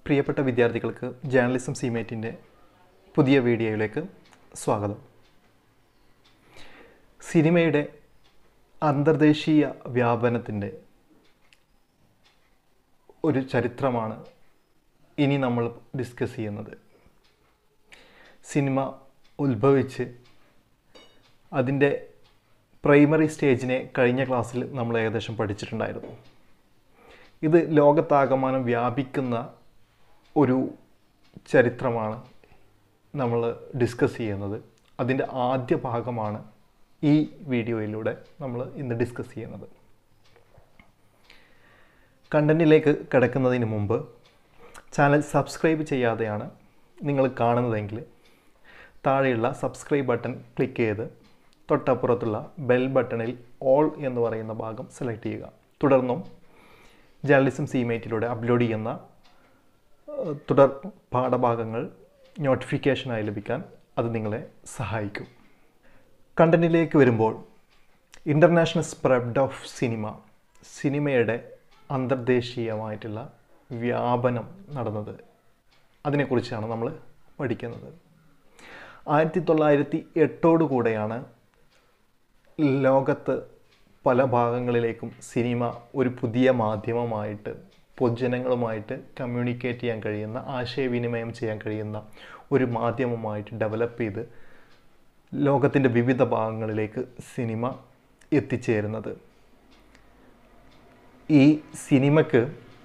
പ്രിയപ്പെട്ട വിദ്യാർത്ഥികൾക്ക് ജേർണലിസം സിമേറ്റിൻ്റെ പുതിയ വീഡിയോയിലേക്ക് സ്വാഗതം. സിനിമയുടെ അന്തർദേശീയ വ്യാപനത്തിൻ്റെ ഒരു ചരിത്രമാണ് ഇനി നമ്മൾ ഡിസ്കസ് ചെയ്യുന്നത്. സിനിമ ഉത്ഭവിച്ച് അതിൻ്റെ പ്രൈമറി സ്റ്റേജിനെ കഴിഞ്ഞ ക്ലാസ്സിൽ നമ്മൾ ഏകദേശം പഠിച്ചിട്ടുണ്ടായിരുന്നു. ഇത് ലോകത്താകമാനം വ്യാപിക്കുന്ന ഒരു ചരിത്രമാണ് നമ്മൾ ഡിസ്കസ് ചെയ്യുന്നത്. അതിൻ്റെ ആദ്യ ഭാഗമാണ് ഈ വീഡിയോയിലൂടെ നമ്മൾ ഇന്ന് ഡിസ്കസ് ചെയ്യുന്നത്. കണ്ടൻറ്റിലേക്ക് കിടക്കുന്നതിന് മുമ്പ് ചാനൽ സബ്സ്ക്രൈബ് ചെയ്യാതെയാണ് നിങ്ങൾ കാണുന്നതെങ്കിൽ താഴെയുള്ള സബ്സ്ക്രൈബ് ബട്ടൺ ക്ലിക്ക് ചെയ്ത് തൊട്ടപ്പുറത്തുള്ള ബെൽ ബട്ടണിൽ ഓൾ എന്ന് പറയുന്ന ഭാഗം സെലക്ട് ചെയ്യുക. തുടർന്നും ജേർണലിസം സിമേറ്റിലൂടെ അപ്ലോഡ് ചെയ്യുന്ന തുടർ പാഠഭാഗങ്ങൾ നോട്ടിഫിക്കേഷനായി ലഭിക്കാൻ അത് നിങ്ങളെ സഹായിക്കും. കണ്ടൻറ്റിലേക്ക് വരുമ്പോൾ ഇൻ്റർനാഷണൽ സ്പ്രെഡ് ഓഫ് സിനിമയുടെ അന്തർദേശീയമായിട്ടുള്ള വ്യാപനം നടന്നത്, അതിനെക്കുറിച്ചാണ് നമ്മൾ പഠിക്കുന്നത്. 1908 കൂടെയാണ് ലോകത്ത് പല ഭാഗങ്ങളിലേക്കും സിനിമ ഒരു പുതിയ മാധ്യമമായിട്ട് പൊതുജനങ്ങളുമായിട്ട് കമ്മ്യൂണിക്കേറ്റ് ചെയ്യാൻ കഴിയുന്ന, ആശയവിനിമയം ചെയ്യാൻ കഴിയുന്ന ഒരു മാധ്യമമായിട്ട് ഡെവലപ്പ് ചെയ്ത് ലോകത്തിൻ്റെ വിവിധ ഭാഗങ്ങളിലേക്ക് സിനിമ എത്തിച്ചേരുന്നത്. ഈ സിനിമയ്ക്ക്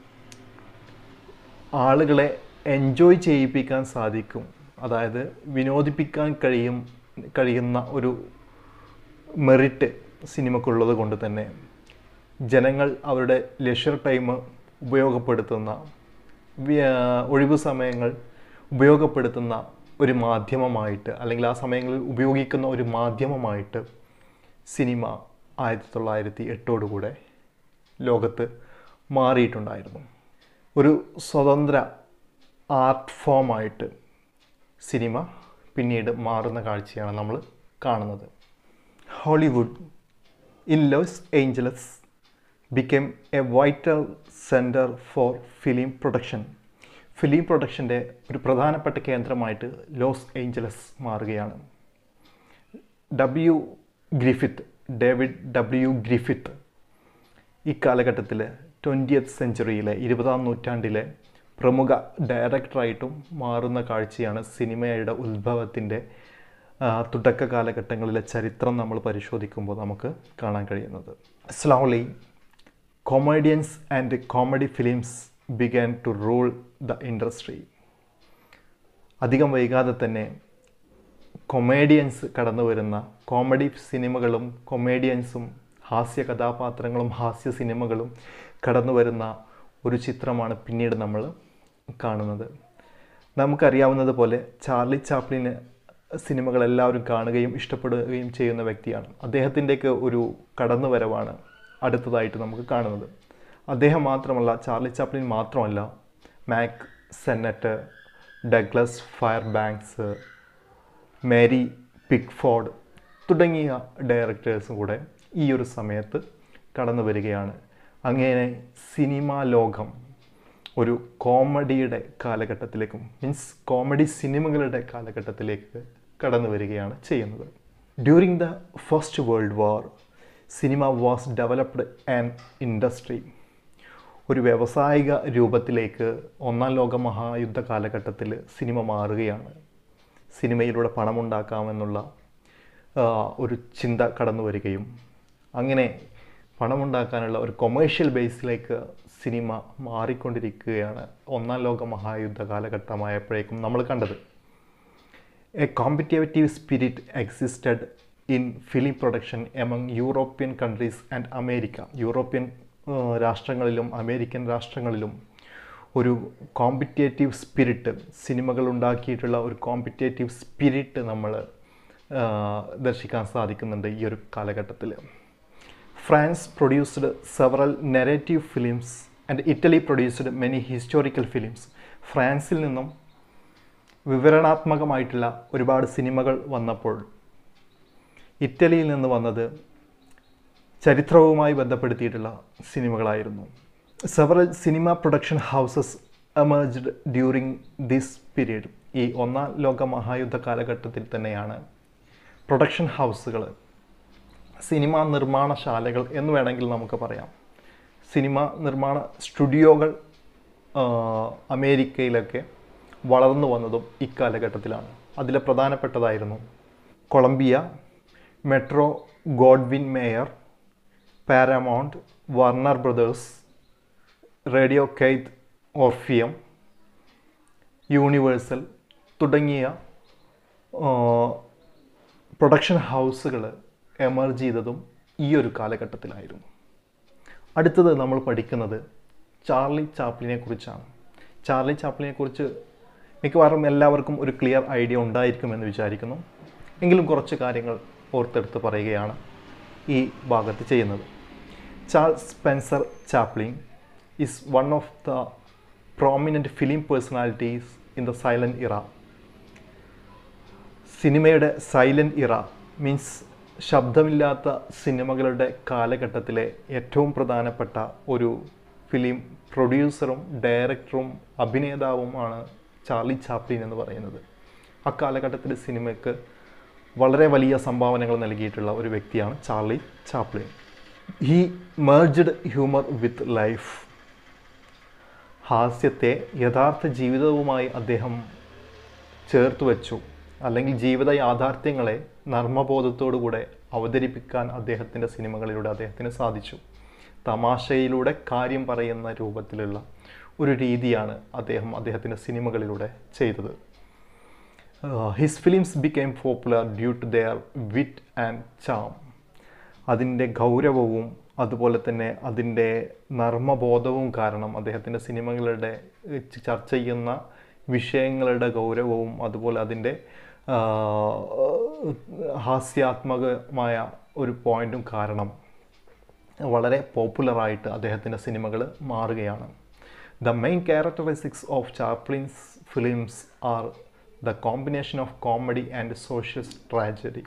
ആളുകളെ എൻജോയ് ചെയ്യിപ്പിക്കാൻ സാധിക്കും, അതായത് വിനോദിപ്പിക്കാൻ കഴിയുന്ന ഒരു മെറിറ്റ് സിനിമക്കുള്ളത് കൊണ്ട് തന്നെ ജനങ്ങൾ അവരുടെ ലെഷർ ടൈം ഉപയോഗപ്പെടുത്തുന്ന, ഒഴിവു സമയങ്ങൾ ഉപയോഗപ്പെടുത്തുന്ന ഒരു മാധ്യമമായിട്ട്, അല്ലെങ്കിൽ ആ സമയങ്ങളിൽ ഉപയോഗിക്കുന്ന ഒരു മാധ്യമമായിട്ട് സിനിമ 1908 കൂടെ ലോകത്ത് മാറിയിട്ടുണ്ടായിരുന്നു. ഒരു സ്വതന്ത്ര ആർട്ട് ഫോമായിട്ട് സിനിമ പിന്നീട് മാറുന്ന കാഴ്ചയാണ് നമ്മൾ കാണുന്നത്. Hollywood in Los Angeles became a vital center for film production. Film പ്രൊഡക്ഷൻ്റെ ഒരു പ്രധാനപ്പെട്ട കേന്ദ്രമായിട്ട് ലോസ് ഏഞ്ചലസ് മാറുകയാണ്. ഡേവിഡ് ഡബ്ല്യു ഗ്രിഫിത്ത് ഇക്കാലഘട്ടത്തിൽ 20th സെഞ്ച്വറിയിലെ 20ാം നൂറ്റാണ്ടിലെ പ്രമുഖ ഡയറക്ടറായിട്ടും മാറുന്ന കാഴ്ചയാണ് സിനിമയുടെ ഉത്ഭവത്തിൻ്റെ തുടക്ക കാലഘട്ടങ്ങളിലെ ചരിത്രം നമ്മൾ പരിശോധിക്കുമ്പോൾ നമുക്ക് കാണാൻ കഴിയുന്നത്. Slowly comedians and comedy films began to rule the industry. അധികം വൈകാതെ തന്നെ കൊമേഡിയൻസ് കടന്നു വരുന്ന, കോമഡി സിനിമകളും കൊമേഡിയൻസും ഹാസ്യ കഥാപാത്രങ്ങളും ഹാസ്യ സിനിമകളും കടന്നു വരുന്ന ഒരു ചിത്രമാണ് പിന്നീട് നമ്മൾ കാണുന്നത്. നമുക്കറിയാവുന്നതുപോലെ ചാർലി ചാപ്ലിന് സിനിമകളെല്ലാവരും കാണുകയും ഇഷ്ടപ്പെടുകയും ചെയ്യുന്ന വ്യക്തിയാണ്. അദ്ദേഹത്തിൻ്റെയൊക്കെ ഒരു കടന്നുവരവാണ് അടുത്തതായിട്ട് നമുക്ക് കാണുന്നത്. അദ്ദേഹം മാത്രമല്ല, ചാർലി ചാപ്ലിൻ മാത്രമല്ല, Mack Sennett, Douglas Fairbanks, Mary Pickford തുടങ്ങിയ ഡയറക്ടേഴ്സും കൂടെ ഈ ഒരു സമയത്ത് കടന്നു വരികയാണ്. അങ്ങനെ സിനിമാ ലോകം ഒരു കോമഡിയുടെ കാലഘട്ടത്തിലേക്കും, കോമഡി സിനിമകളുടെ കാലഘട്ടത്തിലേക്ക് കടന്നു വരികയാണ് ചെയ്യുന്നത്. During the first world war cinema was developed and industry. ഒരു വ്യാവസായിക രൂപത്തിലേക്ക് ഒന്നാം ലോക മഹായുദ്ധ കാലഘട്ടത്തിൽ സിനിമ മാറുകയാണ്. സിനിമയിലൂടെ പണമുണ്ടാക്കാമെന്നുള്ള ഒരു ചിന്ത കടന്നു വരികയും അങ്ങനെ പണമുണ്ടാക്കാനുള്ള ഒരു കൊമേഴ്ഷ്യൽ ബേസിലേക്ക് സിനിമ മാറിക്കൊണ്ടിരിക്കുകയാണ് ഒന്നാം ലോക മഹായുദ്ധ കാലഘട്ടമായപ്പോഴേക്കും നമ്മൾ കണ്ടത്. A competitive spirit existed in film production among European countries and America. European രാഷ്ട്രങ്ങളിലും അമേരിക്കൻ രാഷ്ട്രങ്ങളിലും ഒരു കോമ്പറ്റേറ്റീവ് സ്പിരിറ്റ്, സിനിമകൾ ഉണ്ടാക്കിയിട്ടുള്ള ഒരു കോമ്പറ്റേറ്റീവ് സ്പിരിറ്റ് നമ്മൾ ദർശിക്കാൻ സാധിക്കുന്നുണ്ട് ഈ ഒരു കാലഘട്ടത്തിൽ. France produced several narrative films and Italy produced many historical films. ഫ്രാൻസിൽ നിന്നും വിവരണാത്മകമായിട്ടുള്ള ഒരുപാട് സിനിമകൾ വന്നപ്പോൾ ഇറ്റലിയിൽ നിന്ന് വന്നത് ചരിത്രവുമായി ബന്ധപ്പെടുത്തിയിട്ടുള്ള സിനിമകളായിരുന്നു. Several cinema production houses emerged during this period. ഈ ഒന്നാം ലോക മഹായുദ്ധ കാലഘട്ടത്തിൽ തന്നെയാണ് പ്രൊഡക്ഷൻ ഹൗസുകൾ, സിനിമാ നിർമ്മാണശാലകൾ എന്ന് വേണമെങ്കിൽ നമുക്ക് പറയാം, സിനിമ നിർമ്മാണ സ്റ്റുഡിയോകൾ അമേരിക്കയിലൊക്കെ വളർന്നു വന്നതും ഇക്കാലഘട്ടത്തിലാണ്. അതിലെ പ്രധാനപ്പെട്ടതായിരുന്നു Columbia, Metro Goldwyn Mayer, Paramount, Warner Brothers, Radio Keith Orpheum, Universal തുടങ്ങിയ പ്രൊഡക്ഷൻ ഹൗസുകൾ എമർജ് ചെയ്തതും ഈ ഒരു കാലഘട്ടത്തിലായിരുന്നു. അടുത്തത് നമ്മൾ പഠിക്കുന്നത് ചാർലി ചാപ്ലിനെ കുറിച്ചാണ്. ചാർലി ചാപ്ലിനെ കുറിച്ച് മിക്കവാറും എല്ലാവർക്കും ഒരു ക്ലിയർ ഐഡിയ ഉണ്ടായിരിക്കുമെന്ന് വിചാരിക്കുന്നു. എങ്കിലും കുറച്ച് കാര്യങ്ങൾ ഓർത്തെടുത്ത് പറയുകയാണ് ഈ ഭാഗത്ത് ചെയ്യുന്നത്. Charles Spencer Chaplin is one of the prominent film personalities in the silent era. സിനിമയുടെ സൈലൻറ്റ് ഇറ മീൻസ് ശബ്ദമില്ലാത്ത സിനിമകളുടെ കാലഘട്ടത്തിലെ ഏറ്റവും പ്രധാനപ്പെട്ട ഒരു ഫിലിം പ്രൊഡ്യൂസറും ഡയറക്ടറും അഭിനേതാവുമാണ് ചാർലി ചാപ്ലിൻ എന്ന് പറയുന്നത്. അക്കാലഘട്ടത്തിൽ സിനിമയ്ക്ക് വളരെ വലിയ സംഭാവനകൾ നൽകിയിട്ടുള്ള ഒരു വ്യക്തിയാണ് Charlie Chaplin. He merged humour with life. ഹാസ്യത്തെ യഥാർത്ഥ ജീവിതവുമായി അദ്ദേഹം ചേർത്ത് വച്ചു, അല്ലെങ്കിൽ ജീവിത യാഥാർത്ഥ്യങ്ങളെ നർമ്മബോധത്തോടുകൂടെ അവതരിപ്പിക്കാൻ അദ്ദേഹത്തിൻ്റെ സിനിമകളിലൂടെ അദ്ദേഹത്തിന് സാധിച്ചു. തമാശയിലൂടെ കാര്യം പറയുന്ന രൂപത്തിലുള്ള ഒരു രീതിയാണ് അദ്ദേഹത്തിൻ്റെ സിനിമകളിലൂടെ ചെയ്തത്. His films became popular due to their wit and charm. അതിൻ്റെ ഗൗരവവും അതുപോലെ തന്നെ അതിൻ്റെ നർമ്മബോധവും കാരണം അദ്ദേഹത്തിൻ്റെ സിനിമകളുടെ ചർച്ച ചെയ്യുന്ന വിഷയങ്ങളുടെ ഗൗരവവും അതുപോലെ അതിൻ്റെ ഹാസ്യാത്മകമായ ഒരു പോയിൻറ്റും കാരണം വളരെ പോപ്പുലറായിട്ട് അദ്ദേഹത്തിൻ്റെ സിനിമകൾ മാറുകയാണ്. The main characteristics of Chaplin's films are the combination of comedy and social tragedy.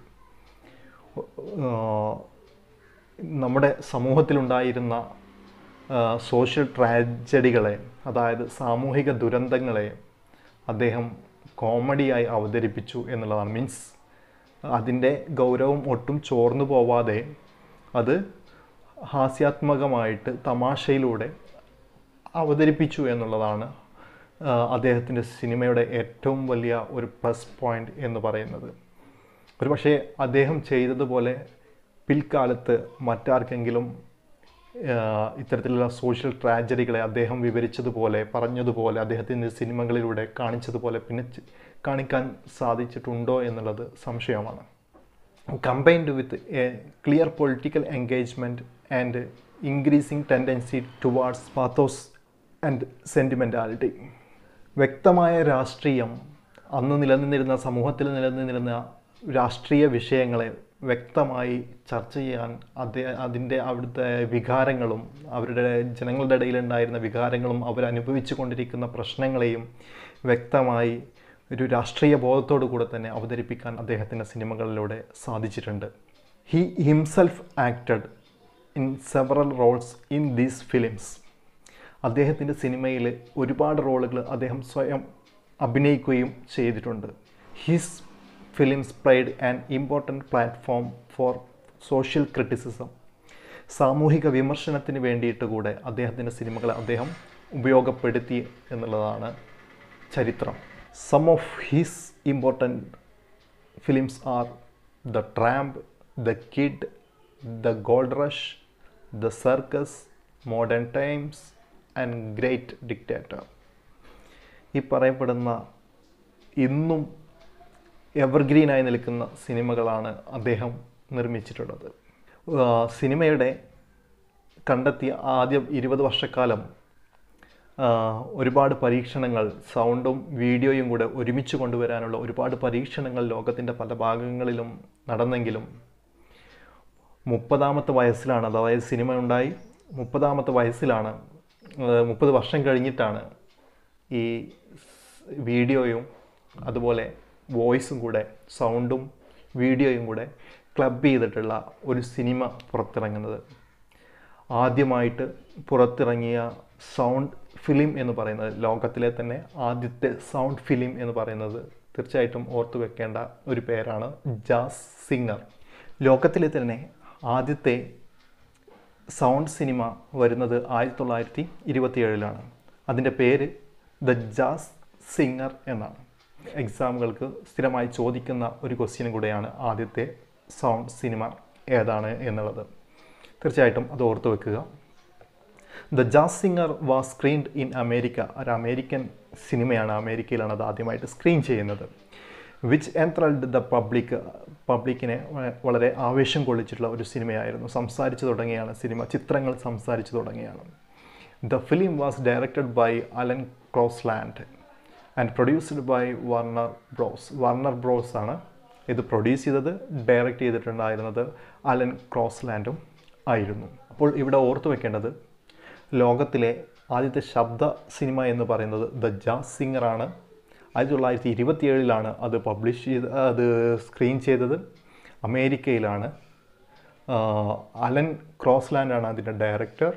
നമ്മുടെ സമൂഹത്തിലുണ്ടായിരുന്ന സോഷ്യൽ ട്രാജഡികളെ, അതായത് സാമൂഹിക ദുരന്തങ്ങളെ അദ്ദേഹം കോമഡിയായി അവതരിപ്പിച്ചു എന്നുള്ളതാണ്. മീൻസ് അതിൻ്റെ ഗൗരവം ഒട്ടും ചോർന്നു പോവാതെ അത് ഹാസ്യാത്മകമായിട്ട് തമാശയിലൂടെ അവതരിപ്പിച്ചു എന്നുള്ളതാണ് അദ്ദേഹത്തിൻ്റെ സിനിമയുടെ ഏറ്റവും വലിയ ഒരു പ്ലസ് പോയിൻ്റ് എന്ന് പറയുന്നത്. ഒരു പക്ഷേ അദ്ദേഹം ചെയ്തതുപോലെ പിൽക്കാലത്ത് മറ്റാർക്കെങ്കിലും ഇത്തരത്തിലുള്ള സോഷ്യൽ ട്രാജഡികളെ അദ്ദേഹം വിവരിച്ചതുപോലെ പറഞ്ഞതുപോലെ അദ്ദേഹത്തിൻ്റെ സിനിമകളിലൂടെ കാണിച്ചതുപോലെ പിന്നെ കാണിക്കാൻ സാധിച്ചിട്ടുണ്ടോ എന്നുള്ളത് സംശയമാണ്. Combined with a clear political engagement and increasing tendency towards pathos and sentimentality. വ്യക്തമായ രാഷ്ട്രീയം, അന്ന് നിലനിന്നിരുന്ന സമൂഹത്തിൽ നിലനിന്നിരുന്ന രാഷ്ട്രീയ വിഷയങ്ങളെ വ്യക്തമായി ചർച്ച ചെയ്യാൻ അതിൻ്റെ അവിടുത്തെ വികാരങ്ങളും അവരുടെ ജനങ്ങളുടെ ഇടയിലുണ്ടായിരുന്ന വികാരങ്ങളും അവരനുഭവിച്ചു കൊണ്ടിരിക്കുന്ന പ്രശ്നങ്ങളെയും വ്യക്തമായി ഒരു രാഷ്ട്രീയ ബോധത്തോടു കൂടെ തന്നെ അവതരിപ്പിക്കാൻ അദ്ദേഹത്തിൻ്റെ സിനിമകളിലൂടെ സാധിച്ചിട്ടുണ്ട്. He himself acted in several roles in these films. അദ്ദേഹത്തിൻ്റെ സിനിമയിൽ ഒരുപാട് റോളുകൾ അദ്ദേഹം സ്വയം അഭിനയിക്കുകയും ചെയ്തിട്ടുണ്ട്. His films played an important platform for social criticism. സാമൂഹിക വിമർശനത്തിന് വേണ്ടിയിട്ട് കൂടെ അദ്ദേഹത്തിൻ്റെ സിനിമകളെ അദ്ദേഹം ഉപയോഗപ്പെടുത്തി എന്നുള്ളതാണ് ചരിത്രം. Some of his important films are the Tramp, the Kid, the Gold Rush, the Circus, Modern Times and Great Dictator. ഈ പറയപ്പെടുന്ന ഇന്നും എവർഗ്രീനായി നിൽക്കുന്ന സിനിമകളാണ് അദ്ദേഹം നിർമ്മിച്ചിട്ടുള്ളത്. സിനിമയുടെ കണ്ടെത്തിയ ആദ്യ 20 വർഷക്കാലം ഒരുപാട് പരീക്ഷണങ്ങൾ, സൗണ്ടും വീഡിയോയും കൂടെ ഒരുമിച്ച് കൊണ്ടുവരാനുള്ള ഒരുപാട് പരീക്ഷണങ്ങൾ ലോകത്തിൻ്റെ പല ഭാഗങ്ങളിലും നടന്നെങ്കിലും 30ാമത്തെ വയസ്സിലാണ്, അതായത് സിനിമ ഉണ്ടായി 30ാമത്തെ വയസ്സിലാണ്, 30 വർഷം കഴിഞ്ഞിട്ടാണ് ഈ വീഡിയോയും അതുപോലെ വോയിസും കൂടെ, സൗണ്ടും വീഡിയോയും കൂടെ ക്ലബ് ചെയ്തിട്ടുള്ള ഒരു സിനിമ പുറത്തിറങ്ങുന്നത്. ആദ്യമായിട്ട് പുറത്തിറങ്ങിയ സൗണ്ട് ഫിലിം എന്ന് പറയുന്നത്, ലോകത്തിലെ തന്നെ ആദ്യത്തെ സൗണ്ട് ഫിലിം എന്ന് പറയുന്നത് തീർച്ചയായിട്ടും ഓർത്തു വെക്കേണ്ട ഒരു പേരാണ് ജാസ് സിംഗർ. ലോകത്തിലെ തന്നെ ആദ്യത്തെ സൗണ്ട് സിനിമ വരുന്നത് 1927 അതിൻ്റെ പേര് ദ ജാസ് സിംഗർ എന്നാണ്. എക്സാമുകൾക്ക് സ്ഥിരമായി ചോദിക്കുന്ന ഒരു ക്വസ്റ്റ്യനും കൂടെയാണ് ആദ്യത്തെ സൗണ്ട് സിനിമ ഏതാണ് എന്നുള്ളത്. തീർച്ചയായിട്ടും അത് ഓർത്തു വെക്കുക. The Jazz Singer was screened in America. ഒരു അമേരിക്കൻ സിനിമയാണ്, അമേരിക്കയിലാണ് അത് ആദ്യമായിട്ട് സ്ക്രീൻ ചെയ്യുന്നത്. വിച്ച് എൻത്രൽഡ് ദ പബ്ലിക്കിനെ വളരെ ആവേശം കൊള്ളിച്ചിട്ടുള്ള ഒരു സിനിമയായിരുന്നു. സംസാരിച്ചു തുടങ്ങിയാണ് സിനിമ, ചിത്രങ്ങൾ സംസാരിച്ചു തുടങ്ങിയാണ്. The film was directed by Alan Crosland and produced by Warner Bros. Warner Bros ആണ് ഇത് പ്രൊഡ്യൂസ് ചെയ്തത്. ഡയറക്റ്റ് ചെയ്തിട്ടുണ്ടായിരുന്നത് അലൻ ക്രോസ്ലാൻഡും ആയിരുന്നു. അപ്പോൾ ഇവിടെ ഓർത്തു വെക്കേണ്ടത്, ലോകത്തിലെ ആദ്യത്തെ ശബ്ദ സിനിമ എന്ന് പറയുന്നത് ദ ജാസ് സിംഗറാണ്. 1927 അത് സ്ക്രീൻ ചെയ്തത്. അമേരിക്കയിലാണ്. അലൻ ക്രോസ്ലാൻഡാണ് അതിൻ്റെ ഡയറക്ടർ.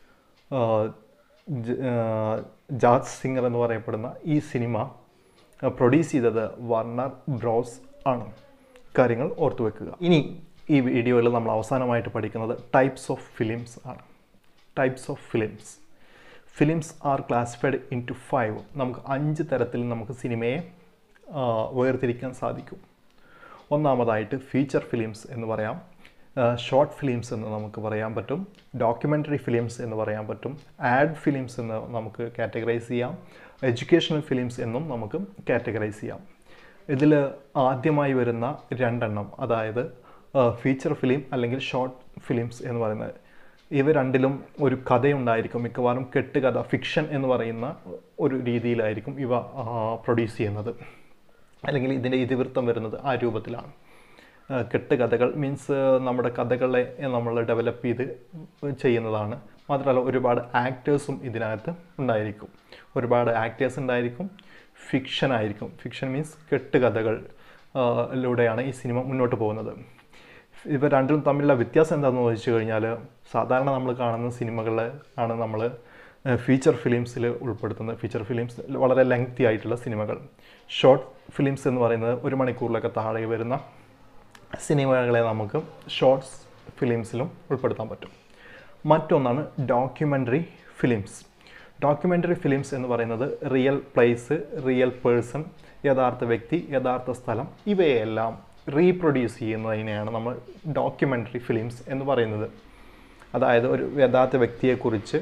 ജാസ് സിംഗർ എന്ന് പറയപ്പെടുന്ന ഈ സിനിമ പ്രൊഡ്യൂസ് ചെയ്തത് വാർണർ ബ്രോസ് ആണ്. കാര്യങ്ങൾ ഓർത്തു വെക്കുക. ഇനി ഈ വീഡിയോയിൽ നമ്മൾ അവസാനമായിട്ട് പഠിക്കുന്നത് ടൈപ്സ് ഓഫ് ഫിലിംസ് ആണ്. Types of films are classified into 5. നമുക്ക് 5 തരത്തിൽ നമുക്ക് സിനിമയെ വേർതിരിക്കാൻ സാധിക്കും. ഒന്നാമതായിട്ട് ഫീച്ചർ ഫിലിംസ് എന്ന് പറയാം, ഷോർട്ട് ഫിലിംസ് എന്ന് നമുക്ക് പറയാൻ പറ്റും, ഡോക്യുമെൻ്ററി ഫിലിംസ് എന്ന് പറയാൻ പറ്റും, ആഡ് ഫിലിംസ് എന്ന് നമുക്ക് കാറ്റഗറൈസ് ചെയ്യാം, എഡ്യൂക്കേഷണൽ ഫിലിംസ് എന്നും നമുക്ക് കാറ്റഗറൈസ് ചെയ്യാം. ഇതിൽ ആദ്യമായി വരുന്ന 2 എണ്ണം, അതായത് ഫീച്ചർ ഫിലിം അല്ലെങ്കിൽ ഷോർട്ട് ഫിലിംസ് എന്ന് പറയുന്നത്, ഇവ രണ്ടിലും ഒരു കഥയുണ്ടായിരിക്കും. മിക്കവാറും കെട്ടുകഥ, ഫിക്ഷൻ എന്ന് പറയുന്ന ഒരു രീതിയിലായിരിക്കും ഇവ പ്രൊഡ്യൂസ് ചെയ്യുന്നത്, അല്ലെങ്കിൽ ഇതിൻ്റെ ഇതിവൃത്തം വരുന്നത് ആ രൂപത്തിലാണ്. കെട്ടുകഥകൾ മീൻസ് നമ്മുടെ കഥകളെ നമ്മൾ ഡെവലപ്പ് ചെയ്ത് ചെയ്യുന്നതാണ്. മാത്രമല്ല ഒരുപാട് ആക്ടേഴ്സും ഇതിനകത്ത് ഉണ്ടായിരിക്കും. ഒരുപാട് ആക്ടേഴ്സ് ഉണ്ടായിരിക്കും. ഫിക്ഷൻ ആയിരിക്കും. ഫിക്ഷൻ മീൻസ് കെട്ടുകഥകൾ ലൂടെയാണ് ഈ സിനിമ മുന്നോട്ട് പോകുന്നത്. ഇവ രണ്ടും തമ്മിലുള്ള വ്യത്യാസം എന്താണെന്ന് ചോദിച്ചു കഴിഞ്ഞാൽ, സാധാരണ നമ്മൾ കാണുന്ന സിനിമകളെ ആണ് നമ്മൾ ഫീച്ചർ ഫിലിംസിൽ ഉൾപ്പെടുത്തുന്നത്. ഫീച്ചർ ഫിലിംസ് വളരെ ലെങ്തി ആയിട്ടുള്ള സിനിമകൾ. ഷോർട്ട് ഫിലിംസ് എന്ന് പറയുന്നത് 1 മണിക്കൂറിലൊക്കെ താഴെ വരുന്ന സിനിമകളെ നമുക്ക് ഷോർട്ട്സ് ഫിലിംസിലും ഉൾപ്പെടുത്താൻ പറ്റും. മറ്റൊന്നാണ് ഡോക്യുമെൻ്ററി ഫിലിംസ്. ഡോക്യുമെൻ്ററി ഫിലിംസ് എന്ന് പറയുന്നത് റിയൽ പ്ലേസ്, റിയൽ പേഴ്സൺ, യഥാർത്ഥ വ്യക്തി, യഥാർത്ഥ സ്ഥലം, ഇവയെല്ലാം റീപ്രൊഡ്യൂസ് ചെയ്യുന്നതിനെയാണ് നമ്മൾ ഡോക്യുമെൻ്ററി ഫിലിംസ് എന്ന് പറയുന്നത്. അതായത് ഒരു യഥാർത്ഥ വ്യക്തിയെക്കുറിച്ച്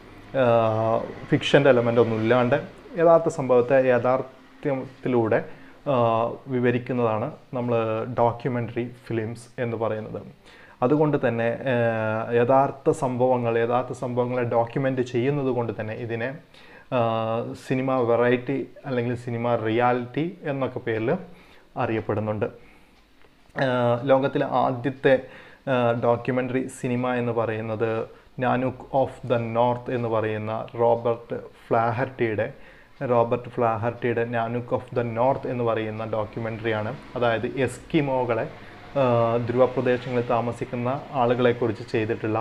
ഫിക്ഷൻ്റെ എലമെൻ്റ് ഒന്നും ഇല്ലാണ്ട് യഥാർത്ഥ സംഭവത്തെ യഥാർത്ഥത്തിലൂടെ വിവരിക്കുന്നതാണ് നമ്മൾ ഡോക്യുമെൻ്ററി ഫിലിംസ് എന്ന് പറയുന്നത്. അതുകൊണ്ട് തന്നെ യഥാർത്ഥ സംഭവങ്ങളെ ഡോക്യുമെൻ്റ് ചെയ്യുന്നത് കൊണ്ട് തന്നെ ഇതിനെ സിനിമ വെറൈറ്റി അല്ലെങ്കിൽ സിനിമ റിയാലിറ്റി എന്നൊക്കെ പേരിൽ അറിയപ്പെടുന്നുണ്ട്. ലോകത്തിലെ ആദ്യത്തെ ഡോക്യുമെൻ്ററി സിനിമ എന്ന് പറയുന്നത് നാനൂക്ക് ഓഫ് ദ നോർത്ത് എന്ന് പറയുന്ന റോബർട്ട് ഫ്ലാഹർട്ടിയുടെ നാനൂക്ക് ഓഫ് ദ നോർത്ത് എന്ന് പറയുന്ന ഡോക്യുമെൻ്ററിയാണ്. അതായത് എസ്കിമോകളെ, ധ്രുവപ്രദേശങ്ങളിൽ താമസിക്കുന്ന ആളുകളെക്കുറിച്ച് ചെയ്തിട്ടുള്ള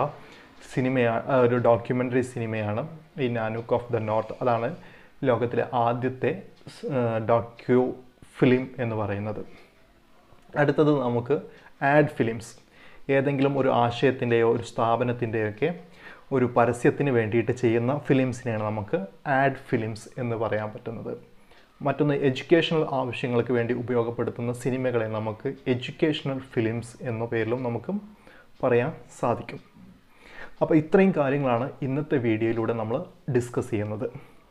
ഒരു ഡോക്യുമെൻ്ററി സിനിമയാണ് ഈ നാനൂക്ക് ഓഫ് ദ നോർത്ത്. അതാണ് ലോകത്തിലെ ആദ്യത്തെ ഡോക്യു ഫിലിം എന്ന് പറയുന്നത്. അടുത്തത് നമുക്ക് ആഡ് ഫിലിംസ്. ഏതെങ്കിലും ഒരു ആശയത്തിൻ്റെയോ ഒരു സ്ഥാപനത്തിൻ്റെയൊക്കെ ഒരു പരസ്യത്തിന് വേണ്ടിയിട്ട് ചെയ്യുന്ന ഫിലിംസിനെയാണ് നമുക്ക് ആഡ് ഫിലിംസ് എന്ന് പറയാൻ പറ്റുന്നത്. മറ്റൊന്ന് എഡ്യൂക്കേഷണൽ ആവശ്യങ്ങൾക്ക് വേണ്ടി ഉപയോഗപ്പെടുത്തുന്ന സിനിമകളെ നമുക്ക് എഡ്യൂക്കേഷണൽ ഫിലിംസ് എന്ന പേരിലും നമുക്ക് പറയാൻ സാധിക്കും. അപ്പോൾ ഇത്രയും കാര്യങ്ങളാണ് ഇന്നത്തെ വീഡിയോയിലൂടെ നമ്മൾ ഡിസ്കസ് ചെയ്യുന്നത്.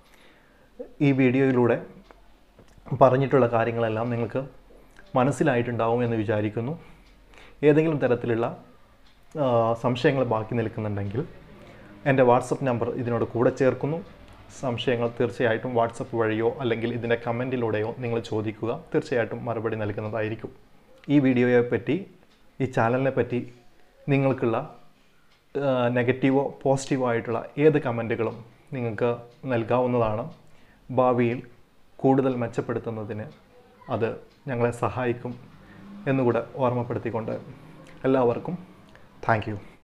ഈ വീഡിയോയിലൂടെ പറഞ്ഞിട്ടുള്ള കാര്യങ്ങളെല്ലാം നിങ്ങൾക്ക് മനസ്സിലായിട്ടുണ്ടാവും എന്ന് വിചാരിക്കുന്നു. ഏതെങ്കിലും തരത്തിലുള്ള സംശയങ്ങൾ ബാക്കി നിൽക്കുന്നുണ്ടെങ്കിൽ എൻ്റെ വാട്സപ്പ് നമ്പർ ഇതിനോട് കൂടെ ചേർക്കുന്നു. സംശയങ്ങൾ തീർച്ചയായിട്ടും വാട്സപ്പ് വഴിയോ അല്ലെങ്കിൽ ഇതിൻ്റെ കമൻറ്റിലൂടെയോ നിങ്ങൾ ചോദിക്കുക. തീർച്ചയായിട്ടും മറുപടി നൽകുന്നതായിരിക്കും. ഈ വീഡിയോയെ പറ്റി, ഈ ചാനലിനെ പറ്റി നിങ്ങൾക്കുള്ള നെഗറ്റീവോ പോസിറ്റീവോ ആയിട്ടുള്ള ഏത് കമൻറ്റുകളും നിങ്ങൾക്ക് നൽകാവുന്നതാണ്. ഭാവിയിൽ കൂടുതൽ മെച്ചപ്പെടുത്തുന്നതിന് അത് ഞങ്ങളെ സഹായിക്കും എന്നുകൂടെ ഓർമ്മപ്പെടുത്തിക്കൊണ്ട് എല്ലാവർക്കും താങ്ക് യു.